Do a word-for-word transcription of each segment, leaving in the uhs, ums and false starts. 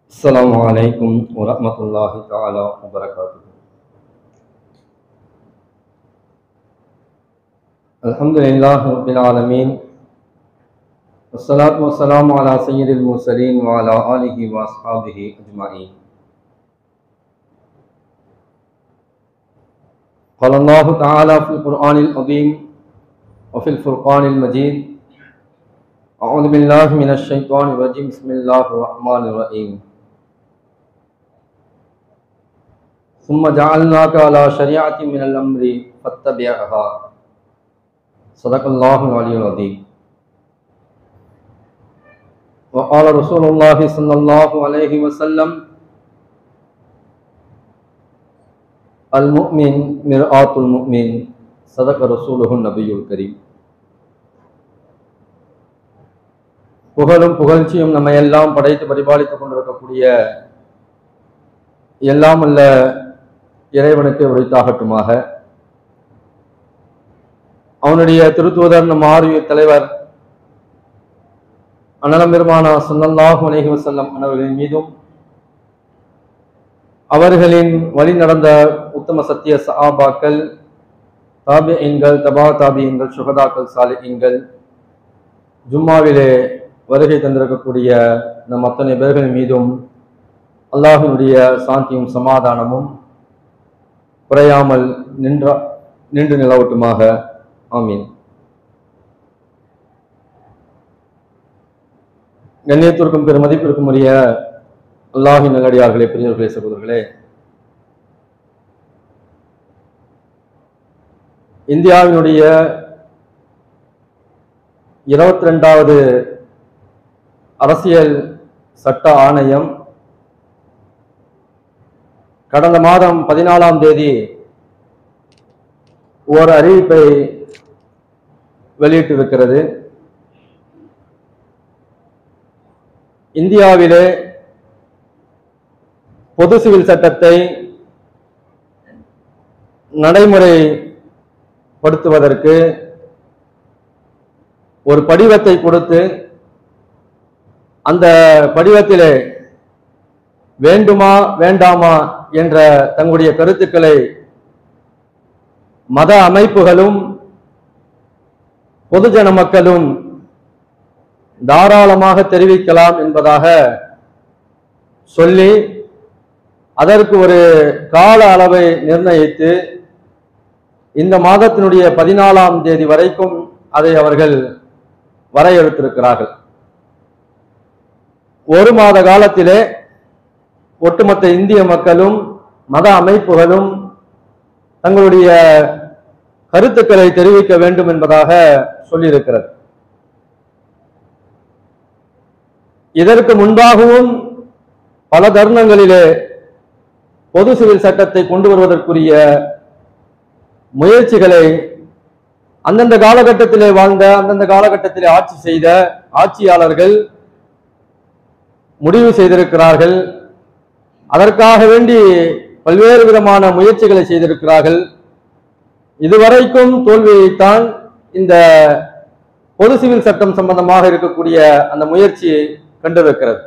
السلام عليكم ورحمة الله تعالى وبركاته. الحمد لله رب العالمين والصلاة والسلام على سيد المرسلين وعلى آله وأصحابه أجمعين. قال الله تعالى في القرآن العظيم وفي الفرقان المجيد: أعوذ بالله من الشيطان الرجيم. بسم الله الرحمن الرحيم. ثم جعلناك على شريعة من الأمر فاتبعها. صدق الله العلي العظيم. وقال رسول الله صلى الله عليه وسلم: المؤمن مرآة المؤمن. صدق رسوله النبي الكريم. புகழும் புகழ்ச்சியும் நம்மை எல்லாம் படைத்து பரிபாலித்துக் கொண்டிருக்கக்கூடிய எல்லாம் அல்ல இறைவனுக்கு உரித்தாகட்டுமாக. அவனுடைய திருத்தூதர் நம் ஆர்வ தலைவர் அண்ணலம் பெருமானா ஸல்லல்லாஹு அலைஹி வஸல்லம் அவர்களின் மீதும் அவர்களின் வழி நடந்த உத்தம சத்திய சஹாபாக்கள், தாபிஈன்கள், தபா தாபிஈன்கள், சுஹதாக்கள், சாலிஹீன்கள், ஜும்மாவிலே வருகை தந்திருக்கக்கூடிய நம் அத்தனை பேர்களின் மீதும் அல்லாஹினுடைய சாந்தியும் சமாதானமும் குறையாமல் நின்ற நின்று நிலவட்டுமாக. ஆமீன். கண்ணியத்திற்கும் பெருமதிப்பிற்கும் உரிய அல்லாஹின் நல்லடியார்களே, பெரியவர்களே, சகோதரர்களே, இந்தியாவினுடைய இருபத்தி ரெண்டாவது அரசியல் சட்ட ஆணையம் கடந்த மாதம் பதினாலாம் தேதி ஒரு அறிவிப்பை வெளியிட்டிருக்கிறது. இந்தியாவிலே பொது சிவில் சட்டத்தை நடைமுறைப்படுத்துவதற்கு ஒரு படிவத்தை கொடுத்து அந்த படிவத்திலே வேண்டுமா வேண்டாமா என்ற தங்களுடைய கருத்துக்களை மத அமைப்புகளும் பொதுஜன மக்களும் தாராளமாக தெரிவிக்கலாம் என்பதாக சொல்லி அதற்கு ஒரு கால அளவை நிர்ணயித்து இந்த மாதத்தினுடைய பதினாலாம் தேதி வரைக்கும் அதை அவர்கள் வரையறுத்திருக்கிறார்கள். ஒரு மாத காலத்திலே ஒட்டுமொத்த இந்திய மக்களும் மத அமைப்புகளும் தங்களுடைய கருத்துக்களை தெரிவிக்க வேண்டும் என்பதாக சொல்லியிருக்கிறது. இதற்கு முன்பாகவும் பல தருணங்களிலே பொது சிவில் சட்டத்தை கொண்டு வருவதற்குரிய முயற்சிகளை அந்தந்த காலகட்டத்திலே வாழ்ந்த அந்தந்த காலகட்டத்திலே ஆட்சி செய்த ஆட்சியாளர்கள் முடிவு செய்திருக்கிறார்கள். அதற்காக வேண்டி பல்வேறு விதமான முயற்சிகளை செய்திருக்கிறார்கள். இதுவரைக்கும் தோல்வியைத்தான் இந்த பொது சிவில் சட்டம் சம்பந்தமாக இருக்கக்கூடிய அந்த முயற்சி கண்டிருக்கிறது.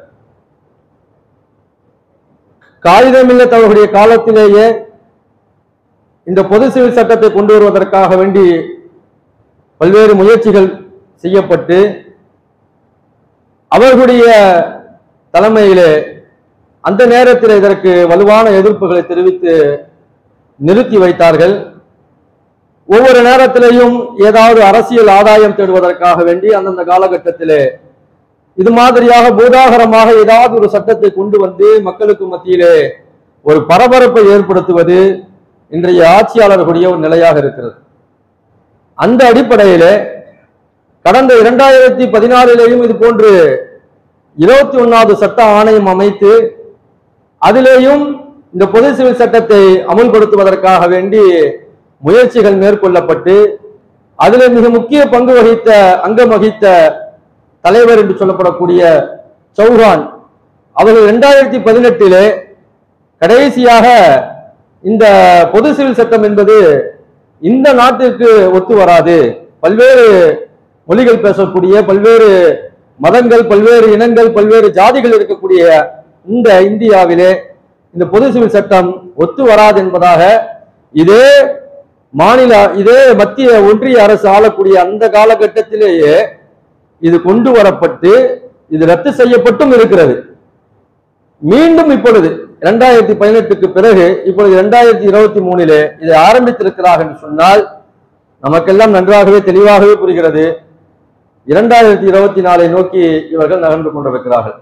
காகிதமில்லத்தவர்களுடைய காலத்திலேயே இந்த பொது சிவில் சட்டத்தை கொண்டு வருவதற்காக வேண்டி பல்வேறு முயற்சிகள் செய்யப்பட்டு அவர்களுடைய தலைமையிலே அந்த நேரத்தில் இதற்கு வலுவான எதிர்ப்புகளை தெரிவித்து நிறுத்தி வைத்தார்கள். ஒவ்வொரு நேரத்திலேயும் ஏதாவது அரசியல் ஆதாயம் தேடுவதற்காக வேண்டி அந்தந்த காலகட்டத்திலே இது மாதிரியாக பூதாகரமாக ஏதாவது ஒரு சட்டத்தை கொண்டு வந்து மக்களுக்கு மத்தியிலே ஒரு பரபரப்பை ஏற்படுத்துவது இன்றைய ஆட்சியாளர்களுடைய ஒரு நிலையாக இருக்கிறது. அந்த அடிப்படையிலே கடந்த இரண்டாயிரத்தி பதினாறிலேயும் இது போன்று இருபத்தி ஒன்னாவது சட்ட ஆணையம் அமைத்து அதிலேயும் இந்த பொது சிவில் சட்டத்தை அமுல்படுத்துவதற்காக வேண்டி முயற்சிகள் மேற்கொள்ளப்பட்டு அதிலே மிக முக்கிய பங்கு வகித்த அங்கம் வகித்த தலைவர் என்று சொல்லப்படக்கூடிய சௌஹான் அவர்கள் இரண்டாயிரத்தி பதினெட்டிலே கடைசியாக இந்த பொது சிவில் சட்டம் என்பது இந்த நாட்டிற்கு ஒத்து வராது, பல்வேறு மொழிகள் பேசக்கூடிய பல்வேறு மதங்கள், பல்வேறு இனங்கள், பல்வேறு ஜாதிகள் இருக்கக்கூடிய இந்த இந்தியாவிலே இந்த பொது சிவில் சட்டம் ஒத்து வராது என்பதாக இதே மாநில இதே மத்திய ஒன்றிய அரசு ஆளக்கூடிய அந்த காலகட்டத்திலேயே இது கொண்டு வரப்பட்டு இது ரத்து செய்யப்பட்டும் இருக்கிறது. மீண்டும் இப்பொழுது இரண்டாயிரத்தி பதினெட்டுக்கு பிறகு இப்பொழுது இரண்டாயிரத்தி இருபத்தி மூணிலே இதை ஆரம்பித்திருக்கிறார்கள் என்று சொன்னால் நமக்கெல்லாம் நன்றாகவே தெளிவாகவே புரிகிறது. இரண்டாயிரத்தி இருபத்தி நாலை நோக்கி இவர்கள் நகர்ந்து கொண்டிருக்கிறார்கள்.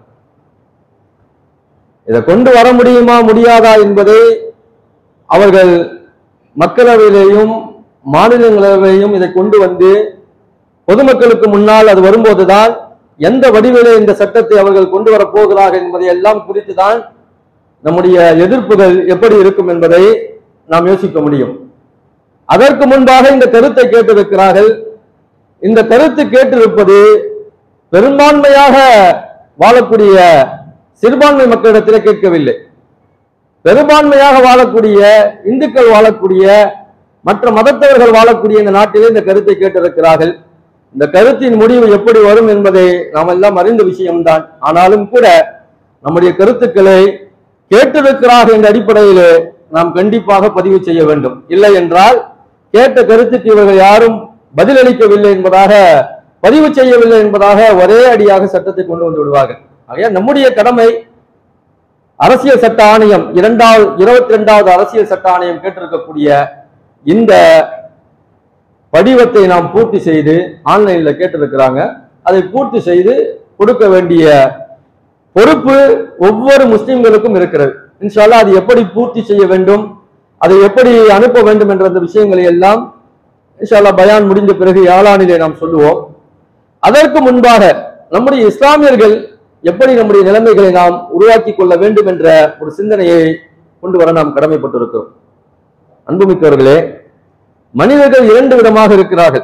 இதை கொண்டு வர முடியுமா முடியாதா என்பதை அவர்கள் மக்களவையிலேயும் மாநிலங்களவையிலும் இதை கொண்டு வந்து பொதுமக்களுக்கு முன்னால் அது வரும்போதுதான் எந்த வடிவிலே இந்த சட்டத்தை அவர்கள் கொண்டு வரப் போகிறார்கள் என்பதை எல்லாம் குறித்துதான் நம்முடைய எதிர்ப்புகள் எப்படி இருக்கும் என்பதை நாம் யோசிக்க முடியும். அதற்கு முன்பாக இந்த கருத்தை கேட்டிருக்கிறார்கள். இந்த கருத்து கேட்டிருப்பது பெரும்பான்மையாக வாழக்கூடிய சிறுபான்மை மக்களிடத்திலே கேட்கவில்லை. பெரும்பான்மையாக வாழக்கூடிய இந்துக்கள் வாழக்கூடிய மற்ற மதத்தவர்கள் வாழக்கூடிய இந்த நாட்டிலே இந்த கருத்தை கேட்டிருக்கிறார்கள். இந்த கருத்தின் முடிவு எப்படி வரும் என்பதை நாம் எல்லாம் அறிந்த விஷயம்தான். ஆனாலும் கூட நம்முடைய கருத்துக்களை கேட்டிருக்கிறார்கள் என்ற அடிப்படையிலே நாம் கண்டிப்பாக பதிவு செய்ய வேண்டும். இல்லை என்றால் கேட்ட கருத்துக்கு இவர்கள் யாரும் பதிலளிக்கவில்லை என்பதாக பதிவு செய்யவில்லை என்பதாக ஒரே அடியாக சட்டத்தை கொண்டு வந்து விடுவார்கள். ஆகையா நம்முடைய கடமை அரசியல் சட்ட ஆணையம் இரண்டாவது இருபத்தி இரண்டாவது அரசியல் சட்ட ஆணையம் கேட்டிருக்கக்கூடிய இந்த படிவத்தை நாம் பூர்த்தி செய்து ஆன்லைன்ல கேட்டிருக்கிறாங்க. அதை பூர்த்தி செய்து கொடுக்க வேண்டிய பொறுப்பு ஒவ்வொரு முஸ்லிம்களுக்கும் இருக்கிறது. இன்ஷா அல்லாஹ் அது எப்படி பூர்த்தி செய்ய வேண்டும், அதை எப்படி அனுப்ப வேண்டும் என்ற அந்த விஷயங்களை எல்லாம் இன்ஷா அல்லாஹ் பயான் முடிந்த பிறகு யாழானிலே நாம் சொல்லுவோம். அதற்கு முன்பாக நம்முடைய இஸ்லாமியர்கள் எப்படி நம்முடைய நிலைமைகளை நாம் உருவாக்கி கொள்ள வேண்டும் என்ற ஒரு சிந்தனையை கொண்டு வர நாம் கடமைப்பட்டிருக்கிறோம். அன்புமிக்கவர்களே, மனிதர்கள் இரண்டு விதமாக இருக்கிறார்கள்.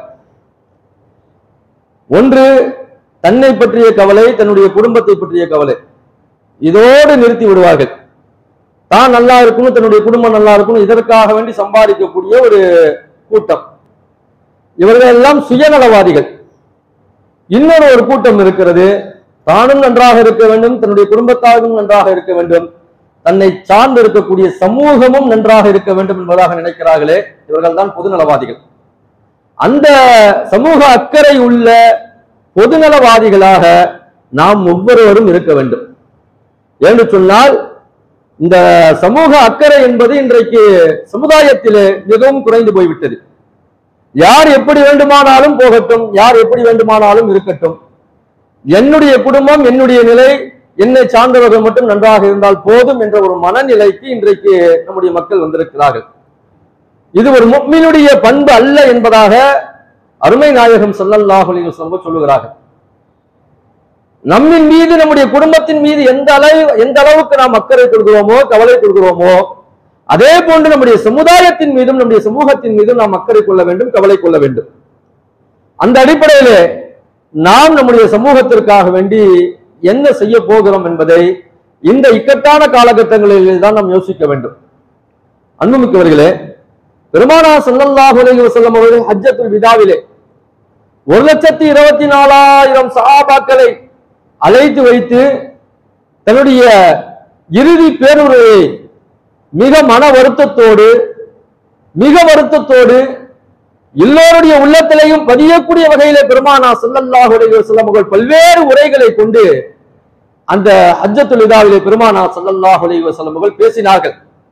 ஒன்று தன்னை பற்றிய கவலை, தன்னுடைய குடும்பத்தை பற்றிய கவலை, இதோடு நிறுத்தி விடுவார்கள். தான் நல்லா இருக்கணும், தன்னுடைய குடும்பம் நல்லா இருக்கணும், இதற்காக வேண்டி சம்பாதிக்கக்கூடிய ஒரு கூட்டம். இவர்கள் எல்லாம் சுயநலவாதிகள். இன்னொரு ஒரு கூட்டம் இருக்கிறது, தானும் நன்றாக இருக்க வேண்டும், தன்னுடைய குடும்பத்தாரும் நன்றாக இருக்க வேண்டும், தன்னை சார்ந்து இருக்கக்கூடிய சமூகமும் நன்றாக இருக்க வேண்டும் என்பதாக நினைக்கிறார்களே, இவர்கள் தான் பொதுநலவாதிகள். அந்த சமூக அக்கறை உள்ள பொதுநலவாதிகளாக நாம் ஒவ்வொருவரும் இருக்க வேண்டும். என்று சொன்னால் இந்த சமூக அக்கறை என்பது இன்றைக்கு சமுதாயத்திலே மிகவும் குறைந்து போய்விட்டது. யார் எப்படி வேண்டுமானாலும் போகட்டும், யார் எப்படி வேண்டுமானாலும் இருக்கட்டும், என்னுடைய குடும்பம், என்னுடைய நிலை, என்னை சார்ந்தவர்கள் மட்டும் நன்றாக இருந்தால் போதும் என்ற ஒரு மனநிலைக்கு இன்றைக்கு நம்முடைய மக்கள் வந்திருக்கிறார்கள். இது ஒரு முஃமினுடைய பண்பு அல்ல என்பதாக அருமை நாயகம் ஸல்லல்லாஹு அலைஹி வஸல்லம் சொல்லுகிறார்கள். நம்மின் மீது, நம்முடைய குடும்பத்தின் மீது எந்த அளவு எந்த அளவுக்கு நாம் அக்கறை கொள்கிறோமோ, கவலை கொள்கிறோமோ, அதே போன்று நம்முடைய சமுதாயத்தின் மீதும் நம்முடைய சமூகத்தின் மீதும் நாம் அக்கறை கொள்ள வேண்டும், கவலை கொள்ள வேண்டும். அந்த அடிப்படையிலே நாம் நம்முடைய சமூகத்திற்காக வேண்டி என்ன செய்ய போகிறோம் என்பதை இந்த இக்கட்டான காலகட்டங்களில் தான் நாம் யோசிக்க வேண்டும். அன்புமிக்கவர்களே, பெருமானார் ஸல்லல்லாஹு அலைஹி வஸல்லம் அவர்கள் ஹஜ்ஜத்துல் விதாவிலே ஒரு லட்சத்தி இருபத்தி நாலாயிரம் சஹாபாக்களை அழைத்து வைத்து தன்னுடைய இறுதி பேருரையை மிக மன வருத்தத்தோடு மிக வருத்தத்தோடு எல்லோருடைய உள்ளத்திலையும் பதியக்கூடிய வகையிலே பெருமானார் ஸல்லல்லாஹு அலைஹி வஸல்லம் அவர்கள் பல்வேறு உரைகளை கொண்டு அந்த ஹஜ்ஜத்துல் விதாவிலே பெருமானார் ஸல்லல்லாஹு அலைஹி வஸல்லம் அவர்கள் பேசினார்கள்.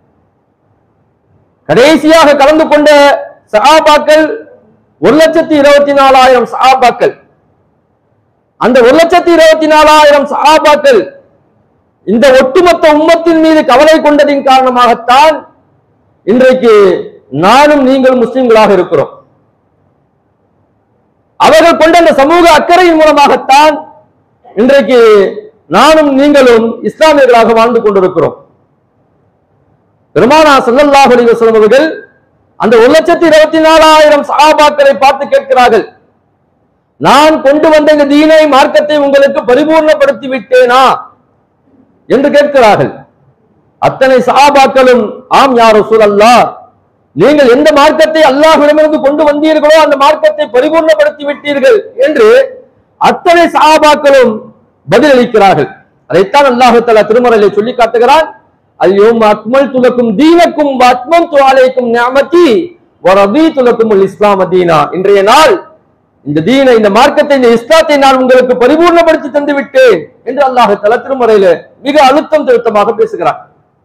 கடைசியாக கலந்து கொண்ட சஹாபாக்கள் ஒரு லட்சத்தி இருபத்தி நாலாயிரம் சஹாபாக்கள். அந்த ஒரு லட்சத்தி இருபத்தி நாலாயிரம் சஹாபாக்கள் இந்த ஒட்டுமொத்த உம்மத்தின் மீது கவலை கொண்டதின் காரணமாகத்தான் இன்றைக்கு நானும் நீங்களும் முஸ்லிம்களாக இருக்கிறோம். அவர்கள் கொண்ட அந்த சமூக அக்கறையின் மூலமாகத்தான் இன்றைக்கு நானும் நீங்களும் இஸ்லாமியர்களாக வாழ்ந்து கொண்டிருக்கிறோம். பெருமானார் ஸல்லல்லாஹு அலைஹி வஸல்லம் அவர்கள் அந்த ஒரு லட்சத்தி இருபத்தி நாலாயிரம் சஹாபாக்களை பார்த்து கேட்கிறார்கள், நான் கொண்டு வந்த இந்த தீனை, மார்க்கத்தை உங்களுக்கு பரிபூர்ணப்படுத்தி விட்டேனா என்று கேட்கிறார்கள். அத்தனை சஹாபாக்களும் ஆம் யா ரசூலல்லாஹ், நீங்கள் எந்த மார்க்கத்தை அல்லாஹ்விடமிருந்து கொண்டு வந்தீர்களோ அந்த மார்க்கத்தை பரிபூர்ணப்படுத்தி விட்டீர்கள் என்று அத்தனை சஹாபாக்களும் பதிலளிக்கிறார்கள். அதைத்தான் அல்லாஹ் தஆலா திருமறையிலே சொல்லி காட்டுகிறான். அல்யௌம அக்மல்து லக்கும் தீனக்கும் வ அத்மம்து அலைக்கும் நிஅமதி வ ரதீது லக்குமுல் இஸ்லாம தீனா. இன்றைய நாள் இந்த தீனை, இந்த மார்க்கத்தை, இந்த இஸ்லாத்தை நான் உங்களுக்கு பரிபூர்ணப்படுத்தி தந்து விட்டேன் என்று அல்லாஹ் தஆலா திருமறையிலே மிக அழுத்தம் திருத்தமாக பேசுகிறார்.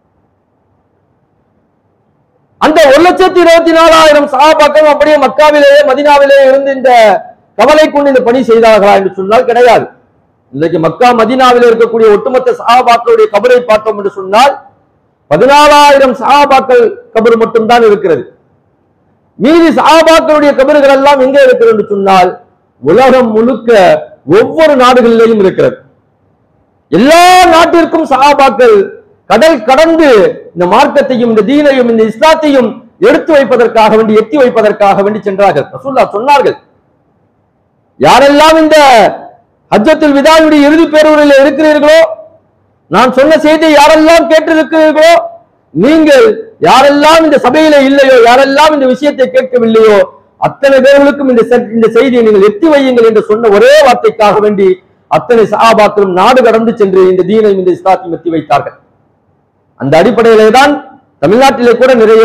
அந்த ஒரு லட்சத்தி இருபத்தி நாலாயிரம் சஹாபாக்கள் அப்படியே மக்காவிலேயே மதீனாவிலேயே இருந்து இந்த கவலை கொண்டு இந்த பணி செய்தார்களா என்று சொன்னால் கிடையாது. இன்றைக்கு மக்கா மதீனாவிலே இருக்கக்கூடிய ஒட்டுமொத்த சஹாபாக்களுடைய கபரை பார்த்தோம் என்று சொன்னால் பதினாலாயிரம் சஹாபாக்கள் கபர் மட்டும்தான் இருக்கிறது. மீதி சஹாபாக்களுடைய கபறுகள் எல்லாம் எங்கே இருக்கிறது என்று சொன்னால் உலகம் முழுக்க ஒவ்வொரு நாடுகளிலேயும் இருக்கிறது. எல்லா நாட்டிற்கும் சஹாபாக்கள் கடல் கடந்து இந்த மார்க்கத்தையும் இந்த தீனையும் இந்த இஸ்லாத்தையும் எடுத்து வைப்பதற்காக வேண்டி எட்டி வைப்பதற்காக வேண்டி சென்றார்கள். ரசூலுல்லாஹ் சொன்னார்கள், யாரெல்லாம் இந்த ஹஜ்ஜத்துல் விதாவுடைய இறுதி பேருரையில் இருக்கிறீர்களோ, நான் சொன்ன செய்தியை யாரெல்லாம் கேட்டிருக்கிறீர்களோ, நீங்கள் யாரெல்லாம் இந்த சபையில இல்லையோ, யாரெல்லாம் இந்த விஷயத்தை கேட்கவில்லையோ, அத்தனை பேர்களுக்கும் இந்த இந்த செய்தியை நீங்கள் எத்தி வையுங்கள் என்று சொன்ன ஒரே வார்த்தைக்காக வேண்டி அத்தனை சஹாபாக்களும் நாடு கடந்து சென்று இந்த தீனையும் இந்த இஸ்லாத்தையும் எத்தி வைத்தார்கள். அந்த அடிப்படையிலே தான் தமிழ்நாட்டிலே கூட நிறைய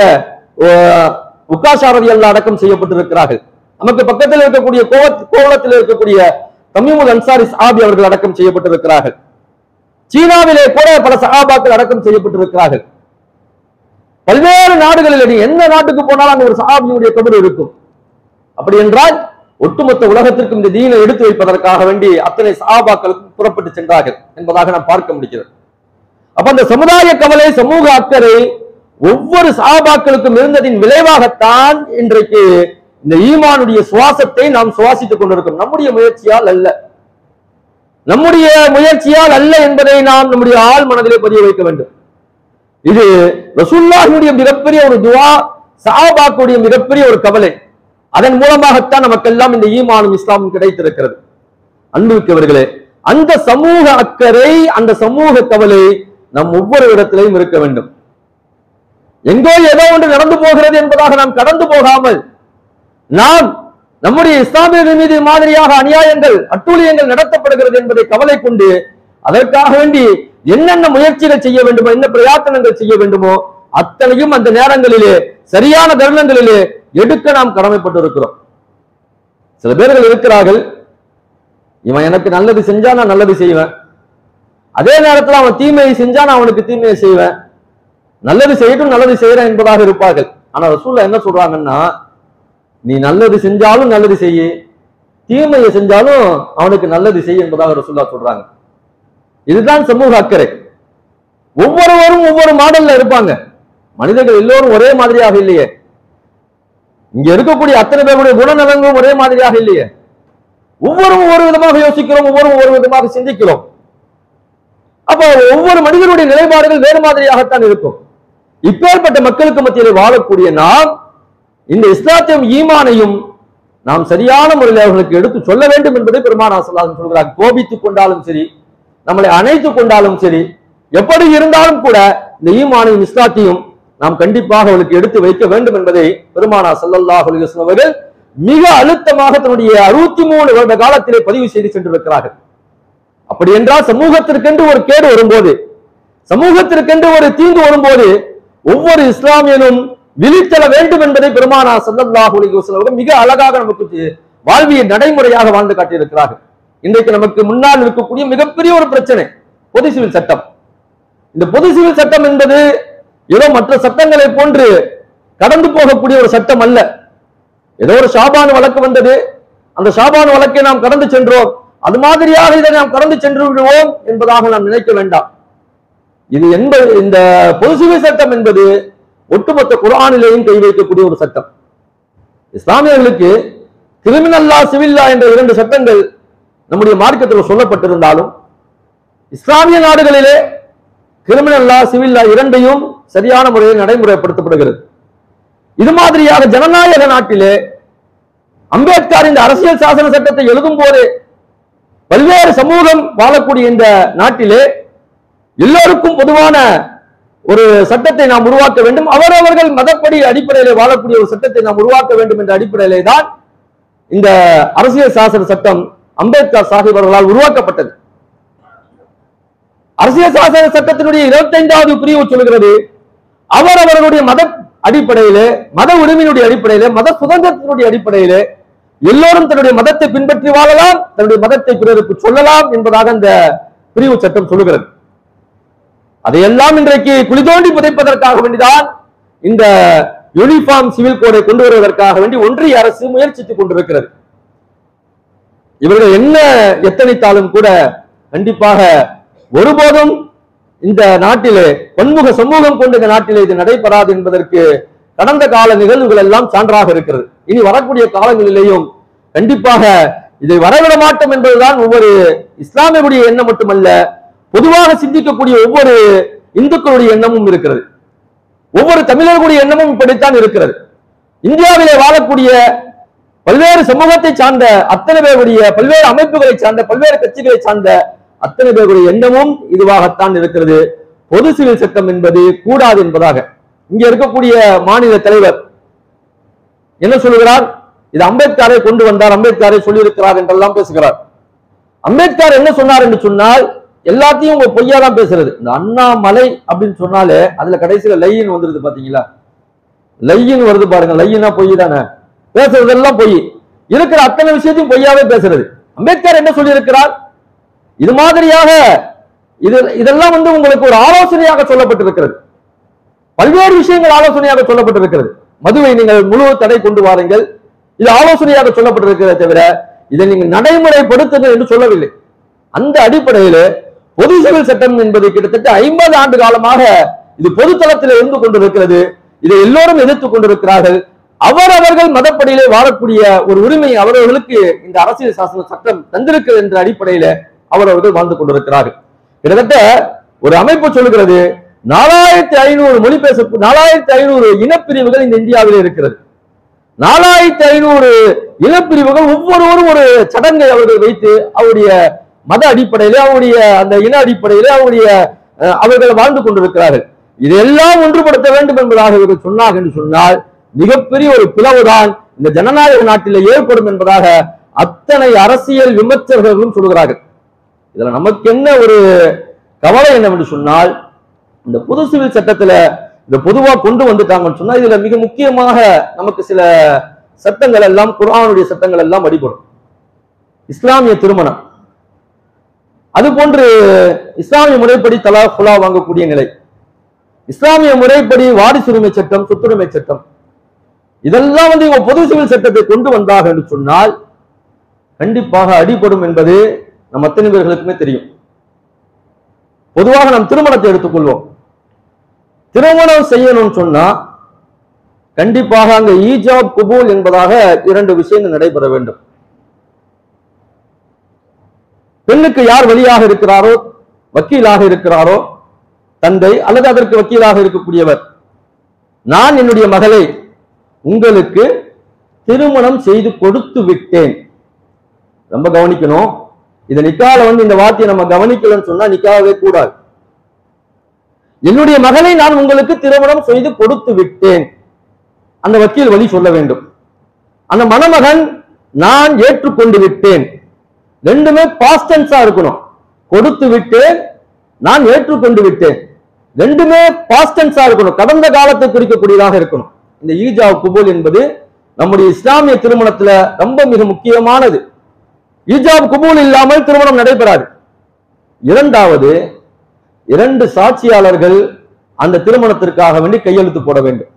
உக்காஷா ரலியல்லாஹு அடக்கம் செய்யப்பட்டிருக்கிறார்கள். நமக்கு பக்கத்தில் இருக்கக்கூடிய கோவளத்தில் இருக்கக்கூடிய தமீமுல் அன்சாரி சஹாபி அவர்கள் அடக்கம் செய்யப்பட்டிருக்கிறார்கள். சீனாவிலே கூட பல சஹாபாக்கள் அடக்கம் செய்யப்பட்டிருக்கிறார்கள். பல்வேறு நாடுகளில் நீ எந்த நாட்டுக்கு போனாலும் அங்க ஒரு சஹாபியுடைய கபர் இருக்கும். அப்படி என்றால் ஒட்டுமொத்த உலகத்திற்கும் இந்த தீனை எடுத்து வைப்பதற்காக வேண்டி அத்தனை சஹாபாக்களுக்கும் புறப்பட்டு சென்றார்கள் என்பதாக நாம் பார்க்க முடிகிறது. அப்ப அந்த சமுதாய கவலை, சமூக அக்கறை ஒவ்வொரு சஹாபாக்களுக்கும் இருந்ததின் விளைவாகத்தான் இன்றைக்கு இந்த ஈமானுடைய சுவாசத்தை நாம் சுவாசித்துக் கொண்டிருக்கிறோம். நம்முடைய முயற்சியால் அல்ல, நம்முடைய முயற்சியால் அல்ல என்பதை நாம் நம்முடைய ஆள் மனதிலே பதிய வைக்க வேண்டும். இது ரசூலுல்லாஹ்வுடைய மிகப்பெரிய ஒரு துஆ, சஹாபாக்களுடைய மிகப்பெரிய ஒரு கவலை. அதன் மூலமாகத்தான் நமக்கெல்லாம் இந்த ஈமானும் இஸ்லாமும் கிடைத்திருக்கிறது. அன்புமிக்கவர்களே, அந்த சமூக அக்கறை, அந்த சமூக கவலை நம் ஒவ்வொரு இடத்திலையும் இருக்க வேண்டும். எங்கோ ஏதோ ஒன்று நடந்து போகிறது என்பதாக நாம் கடந்து போகாமல், நாம் நம்முடைய இஸ்லாமியர்கள் மீது மாதிரியாக அநியாயங்கள், அட்டூழியங்கள் நடத்தப்படுகிறது என்பதை கவலை கொண்டு அதற்காக வேண்டி என்னென்ன முயற்சிகள் செய்ய வேண்டுமோ, என்ன பிரயாத்தனங்கள் செய்ய வேண்டுமோ அத்தனையும் அந்த நேரங்களிலே சரியான தருணங்களிலே எடுக்க நாம் கடமைப்பட்டிருக்கிறோம். சில பேர்கள் இருக்கிறார்கள், இவன் எனக்கு நல்லது செஞ்சா நான் நல்லது செய்வேன், அதே நேரத்தில் அவன் தீமையை செஞ்சா நான் அவனுக்கு தீமையை செய்வேன், நல்லது செய்யட்டும் நல்லது செய்யறேன் என்பதாக இருப்பார்கள். ஆனா ரசூலுல்லாஹ் என்ன சொல்றாங்கன்னா, நீ நல்லது செஞ்சாலும் நல்லது செய்ய, தீமையை செஞ்சாலும் அவனுக்கு நல்லது செய்ய என்பதாக ரசூலுல்லாஹ் சொல்றாங்க. இதுதான் சமூக அக்கறை. ஒவ்வொருவரும் ஒவ்வொரு மாடல்ல இருப்பாங்க. மனிதர்கள் எல்லோரும் ஒரே மாதிரியாக இல்லையே. இங்க இருக்கக்கூடிய அத்தனை பேருடைய குணநலங்களும் ஒரே மாதிரியாக இல்லையே. ஒவ்வொரு ஒவ்வொரு விதமாக யோசிக்கிறோம், ஒவ்வொரு ஒவ்வொரு விதமாக சிந்திக்கிறோம். அப்ப ஒவ்வொரு மனிதனுடைய நிலைப்பாடுகள் வேறு மாதிரியாகத்தான் இருக்கும். இப்பேற்பட்ட மக்களுக்கு மத்தியில் வாழக்கூடிய நாம் இந்த இஸ்லாத்தையும் ஈமானையும் நாம் சரியான முறையில் அவர்களுக்கு எடுத்து சொல்ல வேண்டும் என்பதை பெருமானார் ஸல்லல்லாஹு அலைஹி வஸல்லம் சொல்கிறார். கோபித்துக் கொண்டாலும் சரி, நம்மளை அணைத்துக் கொண்டாலும் சரி, எப்படி இருந்தாலும் கூட இந்த ஈமானையும் இஸ்லாத்தையும் நாம் கண்டிப்பாக அவளுக்கு எடுத்து வைக்க வேண்டும் என்பதை பெருமானார் ஸல்லல்லாஹு அலைஹி வஸல்லம் அவர்கள் மிக அழுத்தமாக தன்னுடைய அறுபத்தி மூணு வருட காலத்திலே பதிவு செய்து சென்றிருக்கிறார்கள். அப்படி என்றால் சமூகத்திற்கென்று ஒரு கேடு வரும்போது, சமூகத்திற்கென்று ஒரு தீங்கு வரும்போது ஒவ்வொரு இஸ்லாமியனும் விழித்தெழ வேண்டும் என்பதை பெருமானார் ஸல்லல்லாஹு அலைஹி வஸல்லம் அவர்கள் மிக அழகாக நமக்கு வாழ்வியல் நடைமுறையாக வாழ்ந்து காட்டியிருக்கிறார்கள். இன்றைக்கு நமக்கு முன்னால் இருக்கக்கூடிய மிகப்பெரிய ஒரு பிரச்சனை பொது சிவில் சட்டம். இந்த பொது சிவில் சட்டம் என்பது ஏதோ மற்ற சட்டங்களை போன்று கடந்து போகக்கூடிய ஒரு சட்டம் அல்ல. ஏதோ ஒரு ஷாபான் வழக்கு வந்தது, அந்த ஷாபான் வழக்கை நாம் கடந்து சென்றோம், அது மாதிரியாக இதை நாம் கடந்து சென்று விடுவோம் என்பதாக நாம் நினைக்க வேண்டாம். இது என்பது, இந்த பொது சிவில் சட்டம் என்பது ஒட்டுமொத்த குர்ஆனிலேயும் கை வைக்கக்கூடிய ஒரு சட்டம். இஸ்லாமியர்களுக்கு கிரிமினல் லா, சிவில் லா என்ற இரண்டு சட்டங்கள் நம்முடைய மார்க்கத்தில் சொல்லப்பட்டிருந்தாலும் இஸ்லாமிய நாடுகளிலே கிரிமினல் லா, சிவில் லா இரண்டையும் சரியான முறையில் நடைமுறைப்படுத்தப்படுகிறது. இது மாதிரியாக ஜனநாயக நாட்டிலே அம்பேத்கர் இந்த அரசியல் சாசன சட்டத்தை எழுதும் போது பல்வேறு சமூகம் வாழக்கூடிய இந்த நாட்டிலே எல்லோருக்கும் பொதுவான ஒரு சட்டத்தை நாம் உருவாக்க வேண்டும், அவரவர்கள் மதப்படி அடிப்படையிலே வாழக்கூடிய ஒரு சட்டத்தை நாம் உருவாக்க வேண்டும் என்ற அடிப்படையிலே தான் இந்த அரசியல் சாசன சட்டம் அம்பேத்கர் சாஹிப் அவர்களால் உருவாக்கப்பட்டது. அரசியல் சாசன சட்டத்தினுடைய இருபத்தி ஐந்தாவது பிரிவு சொல்கிறது, அவர் அவர்களுடைய மத அடிப்படையிலே, மத உரிமையினுடைய அடிப்படையிலே, மத சுதந்திரத்தினுடைய அடிப்படையிலே எல்லோரும் தன்னுடைய மதத்தை பின்பற்றி வாழலாம், தன்னுடைய மதத்தை பிறருக்கு சொல்லலாம் என்பதாக அந்த பிரிவு சட்டம் சொல்லுகிறது. அதையெல்லாம் இன்றைக்கு குளிதோண்டி புதைப்பதற்காக வேண்டிதான் இந்த யூனிஃபார்ம் சிவில் கோடை கொண்டு வருவதற்காக வேண்டி ஒன்றிய அரசு முயற்சித்துக் கொண்டிருக்கிறது. இவர்கள் என்ன எத்தனைத்தாலும் கூட கண்டிப்பாக ஒருபோதும் இந்த நாட்டிலே பன்முக சமூகம் கொண்ட இந்த நாட்டிலே இது நடைபெறாது என்பதற்கு கடந்த கால நிகழ்வுகள் எல்லாம் சான்றாக இருக்கிறது. இனி வரக்கூடிய காலங்களிலேயும் கண்டிப்பாக இதை வரவிட மாட்டோம் என்பதுதான் ஒவ்வொரு இஸ்லாமியருடைய எண்ணம் மட்டுமல்ல, பொதுவாக சிந்திக்கக்கூடிய ஒவ்வொரு இந்துக்களுடைய எண்ணமும் இருக்கிறது. ஒவ்வொரு தமிழர்களுடைய எண்ணமும் இப்படித்தான் இருக்கிறது. இந்தியாவிலே வாழக்கூடிய பல்வேறு சமூகத்தை சார்ந்த அத்தனை பேருடைய, பல்வேறு அமைப்புகளை சார்ந்த, பல்வேறு கட்சிகளை சார்ந்த அத்தனை பேருடைய எண்ணமும் இதுவாகத்தான் இருக்கிறது. பொது சிவில் சட்டம் என்பது கூடாது என்பதாக இங்க இருக்கக்கூடிய மாநில தலைவர் என்ன சொல்லுகிறார்? இது அம்பேத்கரை கொண்டு வந்தார், அம்பேத்கரை சொல்லியிருக்கிறார் என்றெல்லாம் பேசுகிறார். அம்பேத்கர் என்ன சொன்னார் என்று சொன்னால் எல்லாத்தையும் உங்க பொய்யாதான் பேசுறது. இந்த அண்ணாமலை அப்படின்னு சொன்னாலே அதுல கடைசியில லையின் வந்துருது பாத்தீங்களா? லையின் வருது பாருங்க. லையினா பொய் தானே, பேசுறதெல்லாம் பொய். இருக்கிற அத்தனை விஷயத்தையும் பொய்யாவே பேசுறது. அம்பேத்கர் என்ன சொல்லி இருக்கிறார்? இது மாதிரியாக இது இதெல்லாம் வந்து உங்களுக்கு ஒரு ஆலோசனையாக சொல்லப்பட்டிருக்கிறது. பல்வேறு விஷயங்கள் ஆலோசனையாக சொல்லப்பட்டிருக்கிறது. மதுவை நீங்கள் முழு தடை கொண்டு வாருங்கள், இது ஆலோசனையாக சொல்லப்பட்டிருக்கிறத தவிர இதை நீங்கள் நடைமுறைப்படுத்துங்கள் என்று சொல்லவில்லை. அந்த அடிப்படையில் பொது சிவில் சட்டம் என்பது கிட்டத்தட்ட ஐம்பது ஆண்டு காலமாக இது பொதுத்தளத்தில் இருந்து கொண்டிருக்கிறது. இதை எல்லோரும் எதிர்த்துக் கொண்டிருக்கிறார்கள். அவரவர்கள் மதப்படியிலே வாழக்கூடிய ஒரு உரிமை அவர்களுக்கு இந்த அரசியல் சாசன சட்டம் தந்திருக்கிறது என்ற அடிப்படையில அவரவர்கள் வாழ்ந்து கொண்டிருக்கிறார்கள். கிட்டத்தட்ட ஒரு அமைப்பு சொல்லுகிறது, நாலாயிரத்தி ஐநூறு மொழி பேச நாலாயிரத்தி ஐநூறு இனப்பிரிவுகள் இந்த இந்தியாவிலே இருக்கிறது. நாலாயிரத்தி ஐநூறு இனப்பிரிவுகள் ஒவ்வொருவரும் ஒரு சடங்கை அவர்கள் வைத்து அவருடைய மத அடிப்படையிலே, அவருடைய அந்த இன அடிப்படையிலே அவருடைய அவர்கள் வாழ்ந்து கொண்டிருக்கிறார்கள். இதெல்லாம் ஒன்றுபடுத்த வேண்டும் என்பதாக இவர்கள் சொன்னார்கள் என்று சொன்னால் மிகப்பெரிய ஒரு பிளவுதான் இந்த ஜனநாயக நாட்டிலே ஏற்படும் என்பதாக அத்தனை அரசியல் விமர்சகர்களும் சொல்கிறார்கள். இதுல நமக்கு என்ன ஒரு கவலை என்னவென்று சொன்னால், இந்த பொது சிவில் சட்டத்துல இந்த பொதுவா கொண்டு வந்துட்டாங்கன்னு சொன்னா இதுல மிக முக்கியமாக நமக்கு சில சட்டங்கள் எல்லாம், குர்ஆனுடைய சட்டங்கள் எல்லாம் அடிபடும். இஸ்லாமிய திருமணம், அது போன்று இஸ்லாமிய முறைப்படி தலா குலா வாங்கக்கூடிய நிலை, இஸ்லாமிய முறைப்படி வாரிசுரிமை சட்டம், சொத்துரிமை சட்டம், இதெல்லாம் வந்து இவங்க பொது சிவில் சட்டத்தை கொண்டு வந்தாக என்று சொன்னால் கண்டிப்பாக அடிபடும் என்பது நம் அத்தனை பேர்களுக்குமே தெரியும். பொதுவாக நம் திருமணத்தை எடுத்துக்கொள்வோம். திருமணம் செய்யணும்னு சொன்னா கண்டிப்பாக அங்க ஈஜாப் குபூல் என்பதாக இரண்டு விஷயங்கள் நடைபெற வேண்டும். பெண்ணுக்கு யார் வழியாக இருக்கிறாரோ, வக்கீலாக இருக்கிறாரோ, தந்தை அல்லது அதற்கு வக்கீலாக இருக்கக்கூடியவர், நான் என்னுடைய மகளை உங்களுக்கு திருமணம் செய்து கொடுத்து விட்டேன். ரொம்ப கவனிக்கணும். இதை நிக்கால வந்து இந்த வார்த்தையை நம்ம கவனிக்கலன்னு சொன்னா நிக்காவே கூடாது. என்னுடைய மகளை நான் உங்களுக்கு திருமணம் செய்து கொடுத்து விட்டேன், அந்த வக்கீல் வழி சொல்ல வேண்டும். அந்த மணமகன் நான் ஏற்றுக்கொண்டு விட்டேன், ரெண்டுமே பாஸ்ட் டென்ஸா இருக்கணும். கொடுத்து விட்டேன், நான் ஏற்றுக்கொண்டு விட்டேன், ரெண்டுமே பாஸ்ட் டென்ஸா இருக்கணும், கடந்த காலத்தை குறிக்கக்கூடியதாக இருக்கணும். இந்த ஈஜாப் குபூல் என்பது நம்முடைய இஸ்லாமிய திருமணத்துல ரொம்ப மிக முக்கியமானது. ஈஜாப் குபூல் இல்லாமல் திருமணம் நடைபெறாது. இரண்டாவது, இரண்டு சாட்சியாளர்கள் அந்த திருமணத்திற்காக வேண்டி கையெழுத்து போட வேண்டும்.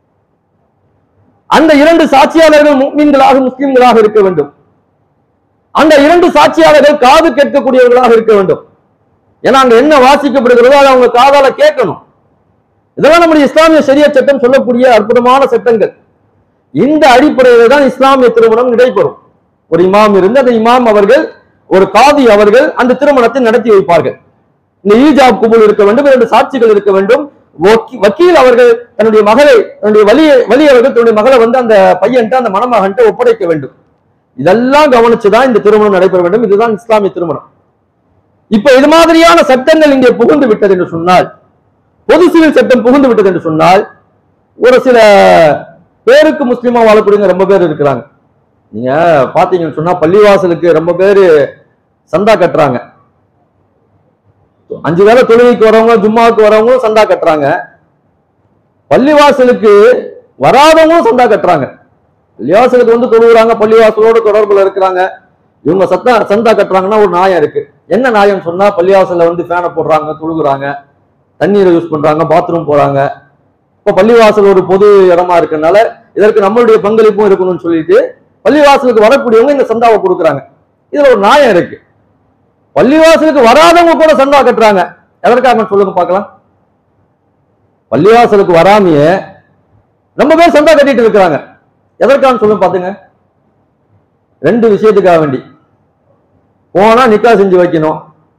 அந்த இரண்டு சாட்சியாளர்கள் முஸ்லிம்களாக முஸ்லிம்களாக இருக்க வேண்டும். அந்த இரண்டு சாட்சியாளர்கள் காது கேட்கக்கூடியவர்களாக இருக்க வேண்டும். ஏன்னா அங்க என்ன வாசிக்கப்படுகிறதோ அதை அவங்க காதால கேட்கணும். இதெல்லாம் நம்முடைய இஸ்லாமிய ஷரிய சட்டம் சொல்லக்கூடிய அற்புதமான சட்டங்கள். இந்த அடிப்படையில் தான் இஸ்லாமிய திருமணம் நடைபெறும். ஒரு இமாம் இருந்து அந்த இமாம் அவர்கள், ஒரு காதி அவர்கள் அந்த திருமணத்தை நடத்தி வைப்பார்கள். இந்த ஈஜாப் குபூல் இருக்க வேண்டும், இரண்டு சாட்சிகள் இருக்க வேண்டும். வக்கீல் அவர்கள் தன்னுடைய மகளை, தன்னுடைய வலிய வலி அவர்கள் தன்னுடைய மகளை வந்து அந்த பையன்ட்ட, அந்த மணமகன்ட்ட ஒப்படைக்க வேண்டும். இதெல்லாம் கவனிச்சுதான் இந்த திருமணம் நடைபெற வேண்டும். இதுதான் இஸ்லாமிய திருமணம். இப்ப இது மாதிரியான சட்டங்கள் இங்கே புகுந்து விட்டது என்று சொன்னால், பொது சிவில் சட்டம் புகுந்து விட்டது என்று சொன்னால், ஒரு சில பேருக்கு முஸ்லிமா வாழக்கூடிய ரொம்ப பேர் இருக்கிறாங்க. நீங்க பாத்தீங்கன்னு சொன்னா பள்ளிவாசலுக்கு ரொம்ப பேரு சந்தா கட்டுறாங்க. அஞ்சு வேளை தொழுகைக்கு வரவங்க ஜும்மாவுக்கு வரவங்களும் சந்தா கட்டுறாங்க, பள்ளிவாசலுக்கு வராதவங்களும் சந்தா கட்டுறாங்க. பள்ளிவாசலுக்கு வந்து தொழுகிறாங்க, பள்ளிவாசலோடு தொடர்புல இருக்கிறாங்க, இவங்க சத்தா சந்தா கட்டுறாங்கன்னா ஒரு நியாயம் இருக்கு. என்ன நியாயம் சொன்னா, பள்ளிவாசல்ல வந்து ஃபேனை போடுறாங்க, தொழுகிறாங்க, தண்ணீரை யூஸ் பண்றாங்க, பாத்ரூம் போறாங்க. இப்போ பள்ளிவாசல் ஒரு பொது இடமா இருக்கனால இதற்கு நம்மளுடைய பங்களிப்பும் இருக்கணும்னு சொல்லிட்டு பள்ளிவாசலுக்கு வரக்கூடியவங்க இந்த சந்தாவை கொடுக்குறாங்க. இதுல ஒரு நியாயம் இருக்கு. பள்ளிவாசலுக்கு வராதவங்க கூட சந்தா கட்டுறாங்க, எதற்காக சொல்லுங்க பார்க்கலாம். பள்ளிவாசலுக்கு வராமையே ரொம்ப பேர் சந்தா கட்டிட்டு இருக்கிறாங்க, எதற்காக சொல்லுங்க பாத்துங்க. ரெண்டு விஷயத்துக்காக வேண்டி. போனா நிக்கா செஞ்சு வைக்கணும்,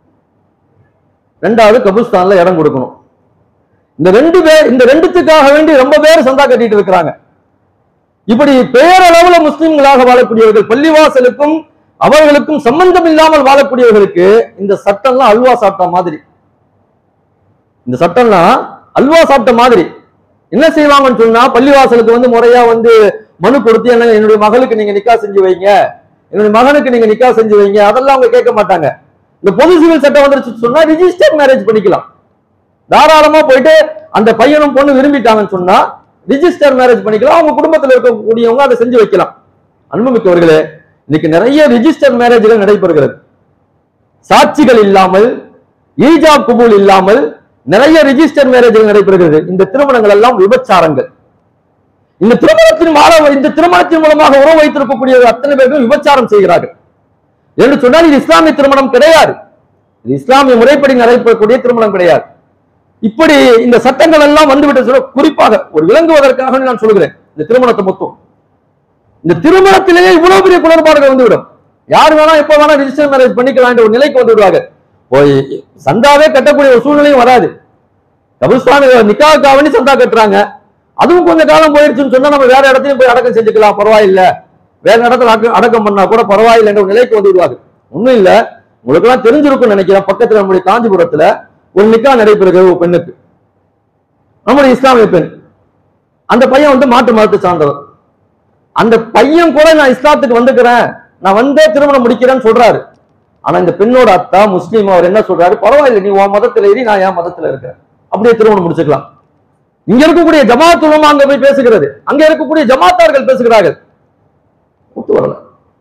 ரெண்டாவது கபுஸ்தான்ல இடம் கொடுக்கணும். இந்த ரெண்டு பேர் இந்த ரெண்டுத்துக்காக வேண்டி ரொம்ப பேர் சந்தா கட்டிட்டு இருக்கிறாங்க. இப்படி பேரளவுல முஸ்லிம்களாக வாழக்கூடியவர்கள், பள்ளிவாசலுக்கும் அவர்களுக்கும் சம்பந்தம் இல்லாமல் வாழக்கூடியவர்களுக்கு இந்த சட்டம்லாம் அல்வா சாப்பிட்ட மாதிரி. இந்த சட்டம்லாம் அல்வா சாப்பிட்ட மாதிரி. என்ன செய்வாங்கன்னு சொன்னா, பள்ளிவாசலுக்கு வந்து முறையா வந்து மனு கொடுத்து என்ன என்னுடைய மகளுக்கு நீங்க நிக்கா செஞ்சு வைங்க, என்னுடைய மகனுக்கு நீங்க நிக்கா செஞ்சு வைங்க, அதெல்லாம் அவங்க கேட்க மாட்டாங்க. இந்த பொது சிவில் சட்டம் வந்துருச்சு சொன்னா ரிஜிஸ்டர் மேரேஜ் பண்ணிக்கலாம். தாராளமா போயிட்டு அந்த பையனும் பொண்ணு விரும்பிட்டாங்கன்னு சொன்னா ரிஜிஸ்டர் மேரேஜ் பண்ணிக்கலாம். அவங்க குடும்பத்தில் இருக்கக்கூடியவங்க அதை செஞ்சு வைக்கலாம். அன்புமிக்கவர்களே, இன்னைக்கு நிறைய ரிஜிஸ்டர் மேரேஜ்கள் நடைபெறுகிறது. சாட்சிகள் இல்லாமல், ஈஜாப் குபூல் இல்லாமல் நிறைய ரிஜிஸ்டர் மேரேஜ்கள் நடைபெறுகிறது. இந்த திருமணங்கள் எல்லாம் விபச்சாரங்கள். இந்த திருமணத்தின் இந்த திருமணத்தின் மூலமாக உறவு வைத்திருக்கக்கூடிய அத்தனை பேர்கள் விபச்சாரம் செய்கிறார்கள் என்று சொன்னால் இது இஸ்லாமிய திருமணம் கிடையாது. இது இஸ்லாமிய முறைப்படி நடைபெறக்கூடிய திருமணம் கிடையாது. இப்படி இந்த சட்டங்கள் எல்லாம் வந்துவிட்டு சொல்ல, குறிப்பாக ஒரு விளங்குவதற்காக நான் சொல்கிறேன், இந்த திருமணத்தை மொத்தம் இந்த திருமணத்திலேயே இவ்வளவு பெரிய குளறுபாடுகள் வந்துவிடும். யார் வேணா எப்ப வேணா ரிஜிஸ்டர் மேரேஜ் பண்ணிக்கலாம் என்ற ஒரு நிலைக்கு வந்து விடுவாங்க. போய் சந்தாவே கட்டக்கூடிய ஒரு சூழ்நிலையும் வராது. கபுஸ்தான் நிக்காவுக்காக வேண்டி சந்தா கட்டுறாங்க, அதுவும் கொஞ்சம் காலம் போயிடுச்சுன்னு சொன்னா நம்ம வேற இடத்தையும் போய் அடக்கம் செஞ்சுக்கலாம், பரவாயில்ல, வேற இடத்துல அடக்கம் பண்ணா கூட பரவாயில்லை என்ற ஒரு நிலைக்கு வந்து விடுவாங்க. ஒண்ணும் இல்ல, உங்களுக்கு எல்லாம் தெரிஞ்சிருக்கும்னு நினைக்கிறேன், பக்கத்துல நம்முடைய காஞ்சிபுரத்துல ஒரு நிக்கா நடைபெறுகிறது ஒரு பெண்ணுக்கு, நம்முடைய இஸ்லாமிய பெண். அந்த பையன் வந்து மாற்று மதத்தை சார்ந்தவர். அந்த பையன் கூட நான் இஸ்லாத்துக்கு வந்துக்கிறேன், நான் வந்தே திருமணம் முடிக்கிறேன்னு சொல்றாரு. ஆனா இந்த பெண்ணோட அத்தா முஸ்லீம், அவர் என்ன சொல்றாரு, பரவாயில்லை நீ உன் மதத்துல ஏறி நான் என் மதத்துல இருக்கிறேன், அப்படியே திருமணம் முடிச்சுக்கலாம். இங்க இருக்கக்கூடிய ஜமாத் உலமா அங்க போய் பேசுகிறது, அங்க இருக்கக்கூடிய ஜமாத்தார்கள் பேசுகிறார்கள், ஒத்து வரல.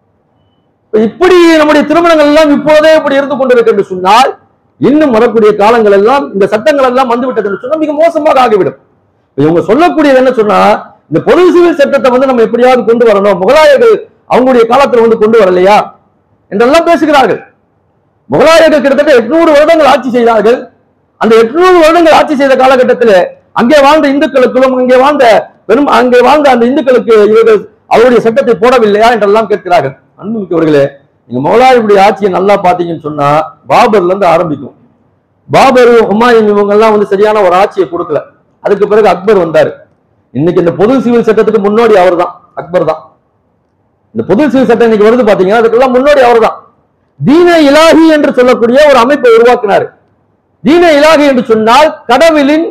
இப்படி நம்முடைய திருமணங்கள் எல்லாம் இப்போதே இப்படி இருந்து கொண்டிருக்கு என்று சொன்னால் இன்னும் வரக்கூடிய காலங்கள் எல்லாம் இந்த சட்டங்கள் எல்லாம் வந்துவிட்டது என்று சொன்னா மிக மோசமாக ஆகிவிடும். இவங்க சொல்லக்கூடியது என்ன சொன்னா, இந்த பொது சிவில் சட்டத்தை வந்து நம்ம எப்படியாவது கொண்டு வரணும், முகலாயர்கள் அவங்களுடைய காலத்துல வந்து கொண்டு வரலையா என்றெல்லாம் பேசுகிறார்கள். முகலாயர்கள் கிட்டத்தட்ட எட்நூறு வருடங்கள் ஆட்சி செய்தார்கள். அந்த எட்நூறு வருடங்கள் ஆட்சி செய்த காலகட்டத்தில் அங்கே வாழ்ந்த இந்துக்களுக்கும் அங்கே வாழ்ந்த பெரும் அங்கே வாழ்ந்த அந்த இந்துக்களுக்கு இவர்கள் அவருடைய சட்டத்தை போடவில்லையா என்றெல்லாம் கேட்கிறார்கள். அன்புமிக்கவர்களே, நீங்க முகலாயருடைய ஆட்சியை நல்லா பாத்தீங்கன்னு சொன்னா பாபர்ல இருந்து ஆரம்பிக்கும். பாபர் ஹுமாயூன் இவங்க எல்லாம் வந்து சரியான ஒரு ஆட்சியை கொடுக்கல. அதுக்கு பிறகு அக்பர் வந்தாரு. இன்னைக்கு இந்த பொது சிவில் சட்டத்துக்கு முன்னோடி அவர் தான், அக்பர் தான். இந்த பொது சிவில் சட்டம் இன்னைக்கு வருது பாத்தீங்கன்னா அதுக்கெல்லாம் முன்னோடி அவர் தான். தீன இலாஹி என்று சொல்லக்கூடிய ஒரு அமைப்பை உருவாக்கினார். தீன இலாஹி என்று சொன்னால் கடவுளின்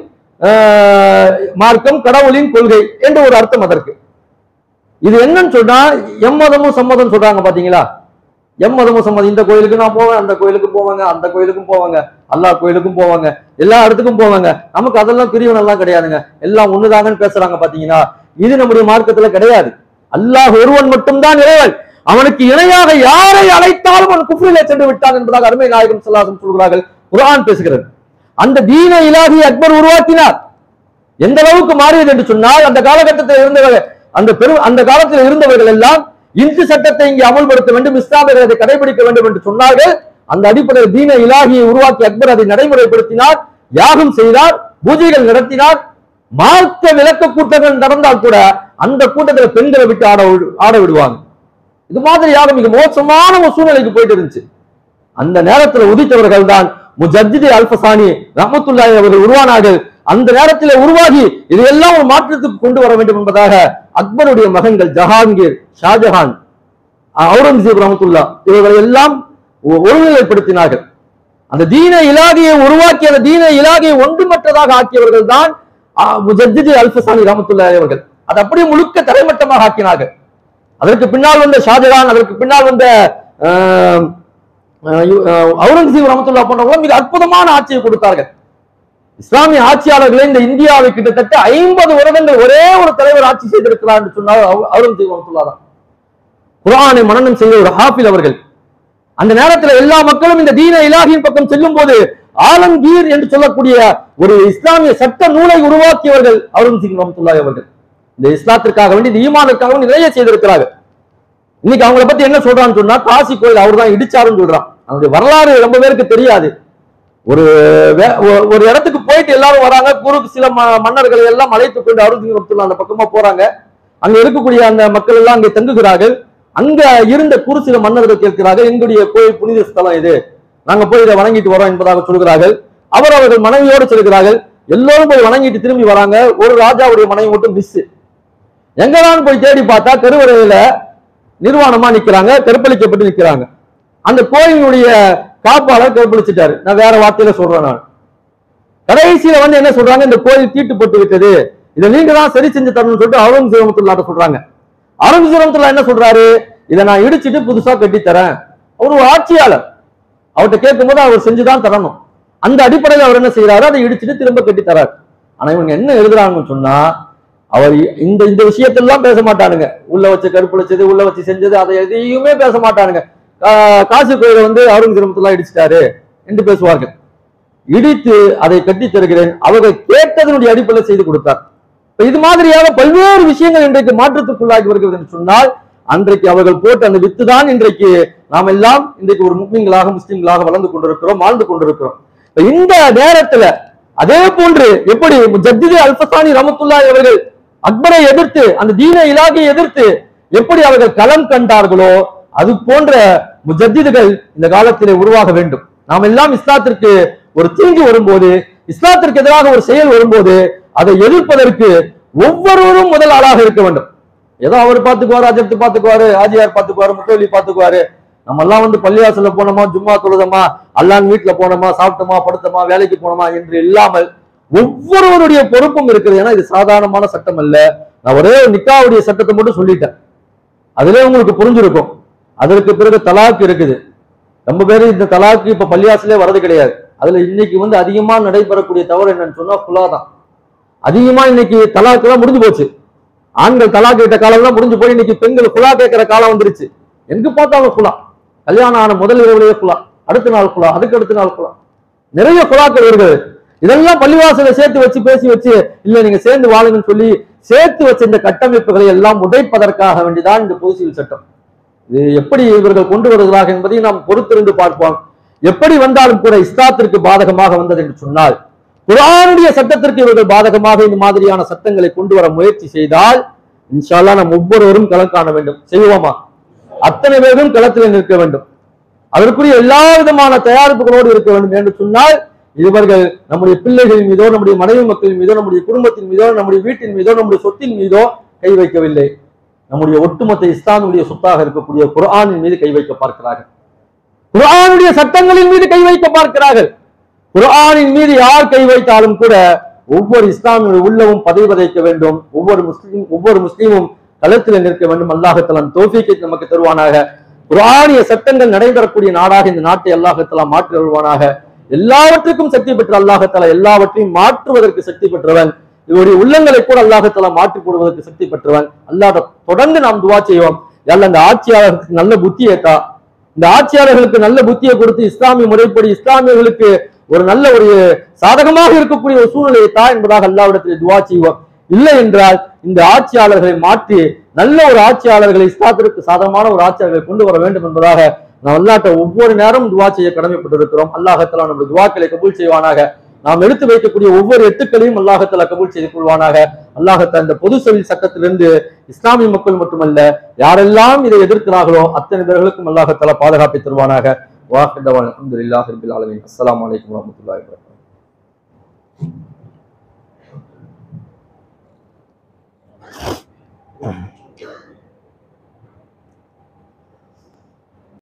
மார்க்கம், கடவுளின் கொள்கை என்று ஒரு அர்த்தம் அதற்கு. இது என்னன்னு சொன்னா எம்மதமும் சம்மதம் சொல்றாங்க பாத்தீங்களா, எம்மதமும் சம்மதம், இந்த கோயிலுக்கு நான் போவேன், அந்த கோயிலுக்கும் போவாங்க, அந்த கோயிலுக்கும் போவாங்க, அல்லாஹ் கோயிலுக்கும் போவாங்க, எல்லா இடத்துக்கும் போவாங்க, நமக்கு அதெல்லாம் பிரிவினை எல்லாம் கிடையாதுங்க, எல்லாம் ஒண்ணுதாங்கன்னு பேசுறாங்க பாத்தீங்கன்னா, இது நம்முடைய மார்க்கத்துல கிடையாது. அல்லாஹ் ஒருவன் மட்டும்தான் இறைவன், அவனுக்கு இணையாக யாரை அழைத்தாலும் அவன் குஃப்ரிலே சென்று விட்டான் என்பதாக அருமை நாயகம் ஸல்லல்லாஹு அலைஹி வஸல்லம் சொல்கிறார்கள், குர்ஆன் பேசுகிறது. அந்த தீன இலாஹி அக்பர் உருவாக்கினார். எந்த அளவுக்கு மாறியது என்று சொன்னால், அந்த காலகட்டத்தில் இருந்தவர்கள் அந்த பெரும் அந்த காலத்தில் இருந்தவர்கள் எல்லாம் இந்து சட்டத்தை இங்கே அமல்படுத்த வேண்டும், இஸ்லாமியர்கள் அதை கடைபிடிக்க வேண்டும் என்று சொன்னார்கள். அந்த அடிப்படையில் தீன இலாஹியை உருவாக்கி அக்பர் அதை நடைமுறைப்படுத்தினார், யாகம் செய்தார், பூஜைகள் நடத்தினார். மார்க்க விளக்க கூட்டங்கள் நடந்தால் கூட அந்த கூட்டத்தில் பெண்களை விட்டு ஆட ஆட விடுவாங்க. இது மாதிரியாக மிக மோசமான ஒரு சூழ்நிலைக்கு போயிட்டு இருந்துச்சு. அந்த நேரத்தில் உதித்தவர்கள் தான் முஜத்திதி அல்ஃபசானி ரஹ்மத்துல்லாஹி அவர்கள் உருவானார்கள். அந்த நேரத்தில் உருவாகி இதையெல்லாம் ஒரு மாற்றத்துக்கு கொண்டு வர வேண்டும் என்பதாக அக்பருடைய மகன்கள் ஜஹாங்கீர், ஷாஜஹான், அவுரங்கசீப் ரஹ்மத்துல்லா இவர்களை எல்லாம் ஒருநிலைப்படுத்தினார்கள். அந்த தீன இலாகியை உருவாக்கி அந்த தீன இலாகியை ஒன்றுமற்றதாக ஆக்கியவர்கள் தான் முஜத்திதி அல்ஃபசானி ரஹ்மத்துல்லாஹி அவர்கள். அதை அப்படியே முழுக்க தரைமட்டமாக ஆக்கினார்கள். அதற்கு பின்னால் வந்த ஷாஜஹான், அதற்கு பின்னால் வந்த அவுரங்கசீப் ரஹ்மத்துல்லாஹி போன்றவங்க மிக அற்புதமான ஆட்சியை கொடுத்தார்கள். இஸ்லாமிய ஆட்சியாளர்களை இந்த இந்தியாவை கிட்டத்தட்ட ஐம்பது வருடங்கள் ஒரே ஒரு தலைவர் ஆட்சி செய்திருக்கிறார் என்று சொன்னால் அவுரங்கசீப் ரஹ்மத்துல்லாஹி தான். குர்ஆனை மனனம் செய்த ஒரு ஹாஃபில் அவர்கள். அந்த நேரத்தில் எல்லா மக்களும் இந்த தீன இலாஹியின் பக்கம் செல்லும் போது ஆலம்கீர் என்று சொல்லக்கூடிய ஒரு இஸ்லாமிய சட்ட நூலை உருவாக்கியவர்கள் அவுரங்கசீப் ரஹ்மத்துல்லாஹி அவர்கள். இந்த இஸ்லாத்திற்காக வேண்டி இந்த ஈமானுக்காக வேண்டி நிறைய செய்திருக்கிறார்கள். இன்னைக்கு அவங்களை பத்தி என்ன சொல்றான்னு சொன்னா, காசி கோயில் அவர் தான் இடிச்சாருன்னு சொல்றான். அவருடைய வரலாறு ரொம்ப பேருக்கு தெரியாது. ஒரு ஒரு இடத்துக்கு போயிட்டு எல்லாரும் வராங்க, குறுக்கு சில மன்னர்களை எல்லாம் அழைத்து கொண்டு அவுரங்கசீப் ரஹ்மத்துல்லாஹி அந்த பக்கமா போறாங்க. அங்க இருக்கக்கூடிய அந்த மக்கள் எல்லாம் அங்கே தங்குகிறார்கள். அங்க இருந்த குறு சில மன்னர்கள் கேட்கிறார்கள், எங்களுடைய கோயில் புனித ஸ்தலம் இது, நாங்க போய் இதை வணங்கிட்டு வரோம் என்பதாக சொல்கிறார்கள். அவர் அவர்கள் மனைவியோடு செல்கிறார்கள். எல்லோரும் போய் வணங்கிட்டு திரும்பி வராங்க. ஒரு ராஜாவுடைய மனைவி மட்டும் மிஸ். எங்கதான் போய் தேடி பார்த்தா கருவறையில நிர்வாணமா நிக்கிறாங்க, கற்பழிக்கப்பட்டு நிக்கிறாங்க. அந்த கோயிலுடைய காப்பாளர் கற்பழிச்சிட்டாரு. நான் வேற வார்த்தையில சொல்றேன். நான் கடைசியில வந்து என்ன சொல்றாங்க, இந்த கோயில் தீட்டுப்பட்டு விட்டது, இதை நீங்க தான் சரி செஞ்சு தரணும்னு சொல்லிட்டு அவுரங்கசீப் ரஹ்மத்துல்லாஹி சொல்றாங்க. அவுரங்கசீப் ரஹ்மத்துல்லாஹி என்ன சொல்றாரு, இதை நான் இடிச்சிட்டு புதுசா கட்டி தரேன். அவர் ஒரு ஆட்சியாளர், அவர்கிட்ட கேட்கும் போது அவர் செஞ்சுதான் தரணும். அந்த அடிப்படையில் அவர் என்ன செய்யறாரு, அதை இடிச்சிட்டு திரும்ப கட்டி தராரு. ஆனா இவங்க என்ன எழுதுறாங்கன்னு சொன்னா, அவர் இந்த இந்த விஷயத்தெல்லாம் பேச மாட்டானுங்க. உள்ள வச்சு கற்பழிச்சது, உள்ள வச்சு செஞ்சது, அதை எதையுமே பேச மாட்டானுங்க. காசி கோயிலை வந்து அவுரங்கசீப் ரஹ்மத்துல்லாஹி இடிச்சிட்டாரு என்று பேசுவார்கள். இடித்து அதை கட்டி தருகிறேன், அவர்கள் கேட்டதனுடைய அடிப்படையில் செய்து கொடுத்தார். இது மாதிரியாக பல்வேறு விஷயங்கள் இன்றைக்கு மாற்றத்துக்குள்ளாகி வருகிறது என்று சொன்னால், அன்றைக்கு அவர்கள் போட்ட அந்த வித்து தான் இன்றைக்கு நாம் எல்லாம் இன்றைக்கு ஒரு முஸ்லிம்களாக முஸ்லிம்களாக வளர்ந்து கொண்டிருக்கிறோம், வாழ்ந்து கொண்டிருக்கிறோம். இந்த நேரத்துல அதே போன்று எப்படி முஜத்தித் அல்ஃபசானி ரஹ்மத்துல்லாஹி அவர்கள் அக்பரை எதிர்த்து, அந்த தீன இலாஹியை எதிர்த்து எப்படி அவர்கள் களம் கண்டார்களோ, அது போன்ற முஜத்திதுகள் இந்த காலத்திலே உருவாக வேண்டும். நாம் எல்லாம் இஸ்லாத்திற்கு ஒரு தீங்கு வரும்போது, இஸ்லாத்திற்கு எதிராக ஒரு செயல் வரும்போது அதை எதிர்ப்பதற்கு ஒவ்வொருவரும் முதல் ஆளாக இருக்க வேண்டும். ஏதோ அவர் பார்த்துக்குவாரு, அஜர்த்து பார்த்துக்குவாரு, ஆஜியார் பார்த்துக்குவாரு, முத்தவலி பார்த்துக்குவாரு. நம்ம எல்லாம் வந்து பள்ளிவாசல்ல போனோமா, ஜும்மா தொழுதமா, அல்லாஹ் வீட்டுல போனோமா, சாப்பிட்டோமா, படுத்தோமா, வேலைக்கு போனோமா என்று இல்லாமல் ஒவ்வொருவருடைய பொறுப்பும் இருக்குது. ஏன்னா இது சாதாரணமான சட்டம் அல்ல. நான் ஒரே ஒரு நிக்காவுடைய சட்டத்தை மட்டும் சொல்லிட்டேன், அதுல உங்களுக்கு புரிஞ்சிருக்கும். அதற்கு பிறகு தலாக்கு இருக்குது. ரொம்ப பேரு இந்த தலாக்கு இப்ப பள்ளிவாசலே வரது கிடையாது. அதுல இன்னைக்கு வந்து அதிகமா நடைபெறக்கூடிய தவறு என்னன்னு சொன்னா குலா தான். அதிகமா இன்னைக்கு தலாக்கு எல்லாம் முடிஞ்சு போச்சு. ஆண்கள் தலாக்கு கேட்ட காலம் எல்லாம் முடிஞ்சு போய் இன்னைக்கு பெண்கள் குலா கேட்கிற காலம் வந்துருச்சு. எங்க பார்த்தாலும் குலா, கல்யாணம் ஆன முதல் இரவுலேயே குலா, அடுத்த நாள் குலா, அதுக்கு அடுத்த நாள் குலா, நிறைய குலாக்கள் வருகிறது. இதெல்லாம் பள்ளிவாசலை சேர்த்து வச்சு பேசி வச்சு இல்ல நீங்க சேர்ந்து வாழுங்கன்னு சொல்லி சேர்த்து வச்ச இந்த கட்டமைப்புகளை எல்லாம் உடைப்பதற்காக வேண்டிதான் இந்த பொது சிவில் சட்டம். இது எப்படி இவர்கள் கொண்டு வருகிறார்கள் என்பதை நாம் பொறுத்திருந்து பார்ப்போம். எப்படி வந்தாலும் கூட இஸ்லாத்திற்கு பாதகமாக வந்தது என்று சொன்னால், குர்ஆனுடைய சட்டத்திற்கு இவர்கள் பாதகமாக இந்த மாதிரியான சட்டங்களை கொண்டு வர முயற்சி செய்தால் இன்ஷா அல்லாஹ் நாம் ஒவ்வொருவரும் களம் காண வேண்டும். செய்வோமா? அத்தனை பேரும் களத்தில் நிற்க வேண்டும். அதற்குரிய எல்லா விதமான தயாரிப்புகளோடு இருக்க வேண்டும் என்று சொன்னால், இவர்கள் நம்முடைய பிள்ளைகளின் மீதோ, நம்முடைய மனைவி மக்களின் மீதோ, நம்முடைய குடும்பத்தின் மீதோ, நம்முடைய வீட்டின் மீதோ, நம்முடைய சொத்தின் மீதோ கை வைக்கவில்லை. நம்முடைய ஒட்டுமொத்த இஸ்லாமுடைய சொத்தாக இருக்கக்கூடிய குர்ஆனின் மீது கை வைக்க பார்க்கிறார்கள். குர்ஆனுடைய சட்டங்களின் மீது கை வைக்க பார்க்கிறார்கள். குர்ஆனின் மீது யார் கை வைத்தாலும் கூட ஒவ்வொரு இஸ்லாமிய உள்ளமும் பதைவதைக்க வேண்டும். ஒவ்வொரு முஸ்லீம் ஒவ்வொரு முஸ்லீமும் களத்தில் நிற்க வேண்டும். அல்லாஹ் தஆலா தௌஃபீக்கை நமக்கு தருவானாக. குர்ஆனிய சட்டங்கள் நடைபெறக்கூடிய நாடாக இந்த நாட்டை அல்லாஹ் தஆலா மாற்றி வருவானாக. எல்லாவற்றுக்கும் சக்தி பெற்ற அல்லாஹ் தஆலா எல்லாவற்றையும் மாற்றுவதற்கு சக்தி பெற்றவன். இவருடைய உள்ளங்களை கூட அல்லாஹ் தஆலா மாற்றி போடுவதற்கு சக்தி பெற்றவன். அல்லாஹ் தொடர்ந்து நாம் துஆ செய்வோம். யல்லாஹ் இந்த ஆட்சியாளருக்கு நல்ல புத்தியை தா, இந்த ஆட்சியாளர்களுக்கு நல்ல புத்தியை கொடுத்து இஸ்லாமிய முறைப்படி இஸ்லாமியர்களுக்கு ஒரு நல்ல ஒரு சாதகமாக இருக்கக்கூடிய ஒரு சூழ்நிலையை தா என்பதாக அல்லாஹ்விடத்தில் துஆ செய்வோம். இல்லை என்றால் இந்த ஆட்சியாளர்களை மாற்றி நல்ல ஒரு ஆட்சியாளர்களை இஸ்லாத்திற்கு சாதகமான ஒரு ஆட்சியாளர்களை கொண்டு வர வேண்டும் என்பதாக நாம் அல்லாஹ்ட்ட ஒவ்வொரு நேரம் துஆ செய்ய கடமைப்பட்டிருக்கிறோம். அல்லாஹ் தஆலா நம்முடைய துஆக்களை கபூல் செய்வானாக. நாம் எடுத்து வைக்கக்கூடிய ஒவ்வொரு எட்டுக்களையும் அல்லாஹ் தஆலா கபூல் செய்து கொள்வானாக. அல்லாஹ் தஆலா இந்த பொது சிவில் சட்டத்திலிருந்து இஸ்லாமிய மக்கள் மட்டுமல்ல யாரெல்லாம் இதை எதிர்க்கிறார்களோ அத்தனை பேர்களுக்கும் அல்லாஹ் தஆலா பாதுகாப்பை தருவானாக. வாஹிர் தவானா அல்ஹம்துலில்லாஹி ரப்பில் ஆலமீன். அஸ்ஸலாமு அலைக்கும் வரஹ்மத்துல்லாஹி வபரகாத்துஹு.